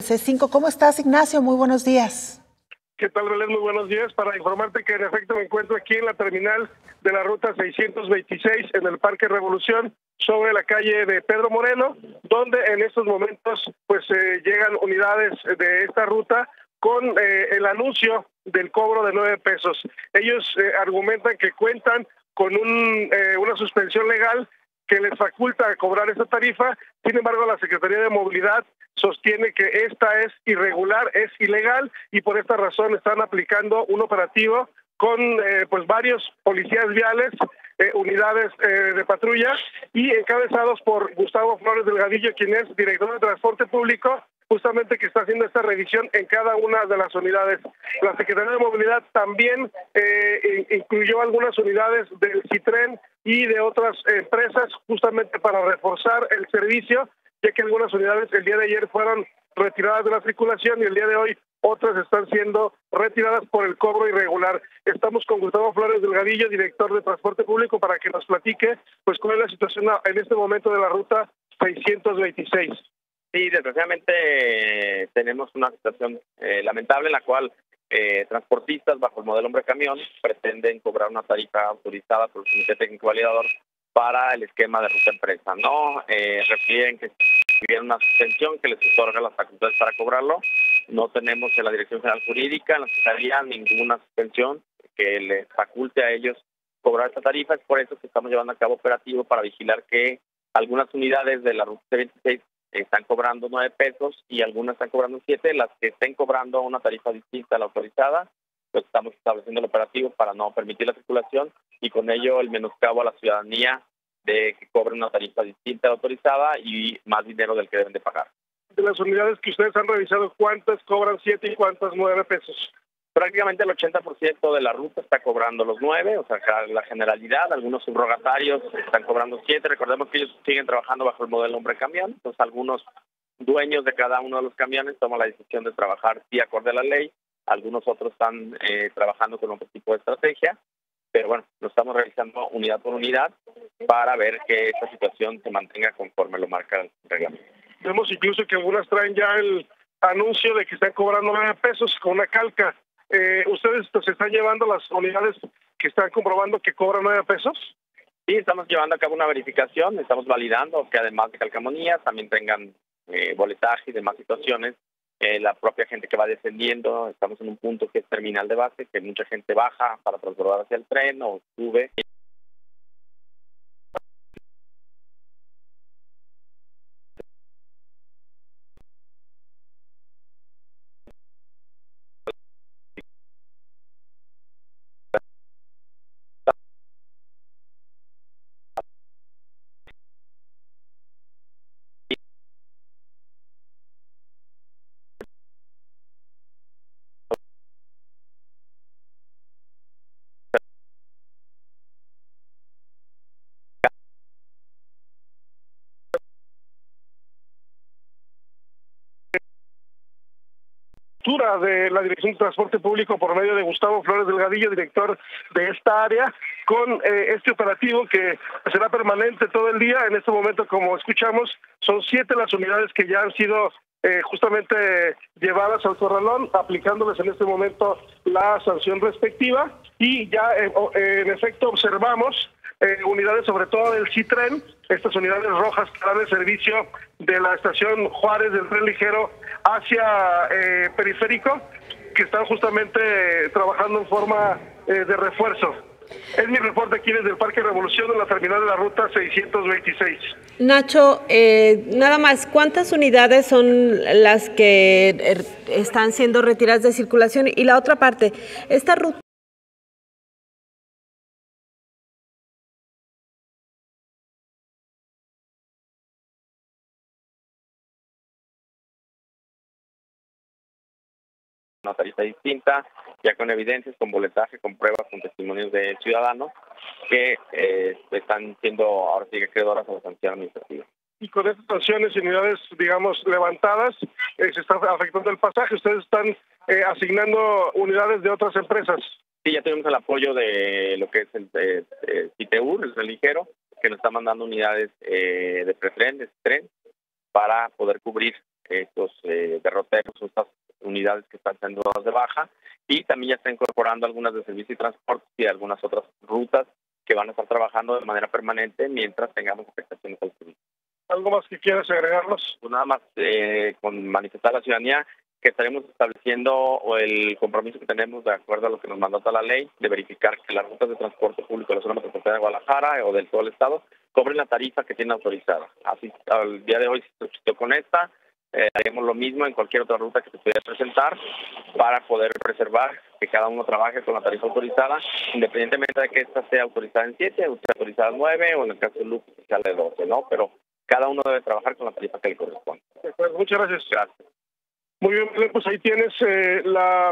C5. ¿Cómo estás, Ignacio? Muy buenos días. ¿Qué tal, Belén? Muy buenos días. Para informarte que en efecto me encuentro aquí en la terminal de la ruta 626 en el Parque Revolución, sobre la calle de Pedro Moreno, donde en estos momentos pues llegan unidades de esta ruta con el anuncio del cobro de 9 pesos. Ellos argumentan que cuentan con una suspensión legal que les faculta cobrar esta tarifa. Sin embargo, la Secretaría de Movilidad sostiene que esta es irregular, es ilegal, y por esta razón están aplicando un operativo con pues varios policías viales, unidades de patrulla, y encabezados por Gustavo Flores Delgadillo, quien es director de Transporte Público, justamente que está haciendo esta revisión en cada una de las unidades. La Secretaría de Movilidad también incluyó algunas unidades del Citren y de otras empresas, justamente para reforzar el servicio, ya que algunas unidades el día de ayer fueron retiradas de la circulación y el día de hoy otras están siendo retiradas por el cobro irregular. Estamos con Gustavo Flores Delgadillo, director de Transporte Público, para que nos platique pues cuál es la situación en este momento de la ruta 626. Sí, desgraciadamente tenemos una situación lamentable en la cual transportistas bajo el modelo hombre camión pretenden cobrar una tarifa autorizada por el Comité Técnico Validador para el esquema de ruta empresa. No refieren que tuvieron una suspensión que les otorga las facultades para cobrarlo. No tenemos en la Dirección General Jurídica, en la Secretaría, ninguna suspensión que les faculte a ellos cobrar esta tarifa. Es por eso que estamos llevando a cabo operativo para vigilar que algunas unidades de la ruta 26 están cobrando 9 pesos y algunas están cobrando 7. Las que estén cobrando una tarifa distinta a la autorizada, pues estamos estableciendo el operativo para no permitir la circulación y con ello el menoscabo a la ciudadanía de que cobren una tarifa distinta a la autorizada y más dinero del que deben de pagar. De las unidades que ustedes han revisado, ¿cuántas cobran 7 y cuántas 9 pesos? Prácticamente el 80% de la ruta está cobrando los 9, o sea, la generalidad, algunos subrogatarios están cobrando 7. Recordemos que ellos siguen trabajando bajo el modelo hombre camión, entonces algunos dueños de cada uno de los camiones toman la decisión de trabajar sí acorde a la ley, algunos otros están trabajando con otro tipo de estrategia, pero bueno, lo estamos realizando unidad por unidad para ver que esta situación se mantenga conforme lo marca el reglamento. Vemos incluso que algunas traen ya el anuncio de que están cobrando 9 pesos con una calca. ¿Ustedes se están llevando las unidades que están comprobando que cobran 9 pesos? Sí, estamos llevando a cabo una verificación, estamos validando que además de calcamonía también tengan boletaje y demás situaciones. La propia gente que va descendiendo, estamos en un punto que es terminal de base, que mucha gente baja para transbordar hacia el tren o sube. De la Dirección de Transporte Público por medio de Gustavo Flores Delgadillo, director de esta área, con este operativo que será permanente todo el día. En este momento, como escuchamos, son 7 las unidades que ya han sido justamente llevadas al corralón, aplicándoles en este momento la sanción respectiva, y ya en efecto observamos unidades sobre todo del Citren, estas unidades rojas que dan el servicio de la estación Juárez del tren ligero hacia Periférico, que están justamente trabajando en forma de refuerzo. Es mi reporte aquí desde el Parque Revolución en la terminal de la ruta 626. Nacho, nada más, ¿cuántas unidades son las que están siendo retiradas de circulación? Y la otra parte, esta ruta una tarifa distinta, ya con evidencias, con boletaje, con pruebas, con testimonios de ciudadanos que están siendo ahora sí acreedoras a la sanción administrativa. Y con estas sanciones y unidades, digamos, levantadas, se está afectando el pasaje. Ustedes están asignando unidades de otras empresas. Sí, ya tenemos el apoyo de lo que es el CITEUR, el tren ligero, que nos está mandando unidades de pretren, de tren, para poder cubrir estos derroteros, estas unidades que están siendo dadas de baja, y también ya está incorporando algunas de servicio y transporte y algunas otras rutas que van a estar trabajando de manera permanente mientras tengamos afectaciones al turismo. ¿Algo más que quieras agregarnos? Pues nada más con manifestar a la ciudadanía que estaremos estableciendo el compromiso que tenemos de acuerdo a lo que nos mandata la ley de verificar que las rutas de transporte público de la zona metropolitana de Guadalajara o del todo el estado cobren la tarifa que tienen autorizada. Así, al día de hoy se suscitó con esta, haremos lo mismo en cualquier otra ruta que se pueda presentar para poder preservar que cada uno trabaje con la tarifa autorizada, independientemente de que esta sea autorizada en 7 o sea autorizada en 9 o en el caso de Luke sea de 12, ¿no? Pero cada uno debe trabajar con la tarifa que le corresponde. De acuerdo, muchas gracias. Gracias. Muy bien, pues ahí tienes la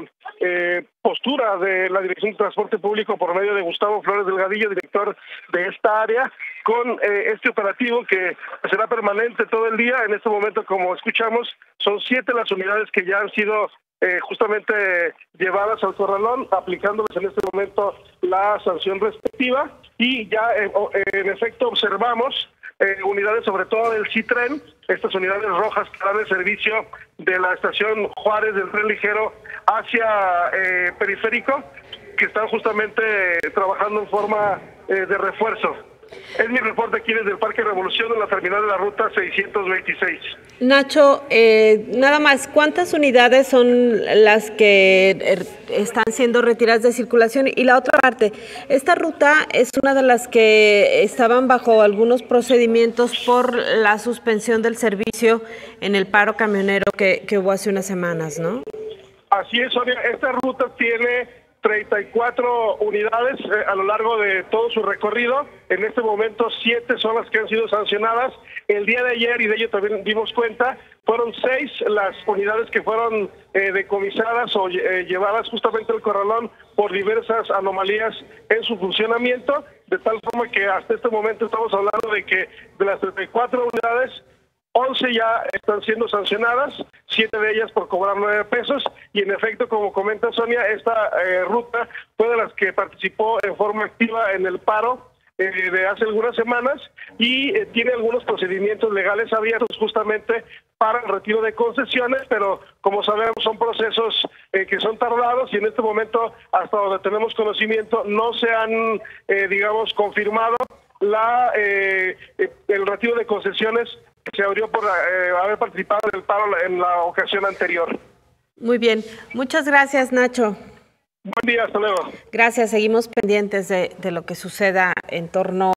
postura de la Dirección de Transporte Público por medio de Gustavo Flores Delgadillo, director de esta área, con este operativo que será permanente todo el día. En este momento, como escuchamos, son 7 las unidades que ya han sido justamente llevadas al corralón, aplicándoles en este momento la sanción respectiva, y ya en efecto observamos unidades sobre todo del Citren, estas unidades rojas que dan el servicio de la estación Juárez del tren ligero hacia Periférico, que están justamente trabajando en forma de refuerzo. Es mi reporte aquí desde el Parque Revolución en la terminal de la ruta 626. Nacho, nada más, ¿cuántas unidades son las que están siendo retiradas de circulación? Y la otra parte, esta ruta es una de las que estaban bajo algunos procedimientos por la suspensión del servicio en el paro camionero que hubo hace unas semanas, ¿no? Así es, Sonia. Esta ruta tiene 34 unidades a lo largo de todo su recorrido. En este momento 7 son las que han sido sancionadas. El día de ayer, y de ello también dimos cuenta, fueron 6 las unidades que fueron decomisadas o llevadas justamente al corralón por diversas anomalías en su funcionamiento, de tal forma que hasta este momento estamos hablando de que de las 34 unidades, 11 ya están siendo sancionadas, 7 de ellas por cobrar 9 pesos, y en efecto, como comenta Sonia, esta ruta fue de las que participó en forma activa en el paro de hace algunas semanas, y tiene algunos procedimientos legales abiertos justamente para el retiro de concesiones, pero como sabemos son procesos que son tardados, y en este momento, hasta donde tenemos conocimiento, no se han, confirmado el retiro de concesiones que se abrió por haber participado en el paro en la ocasión anterior. Muy bien, muchas gracias, Nacho. Buen día, hasta luego. Gracias, seguimos pendientes de lo que suceda en torno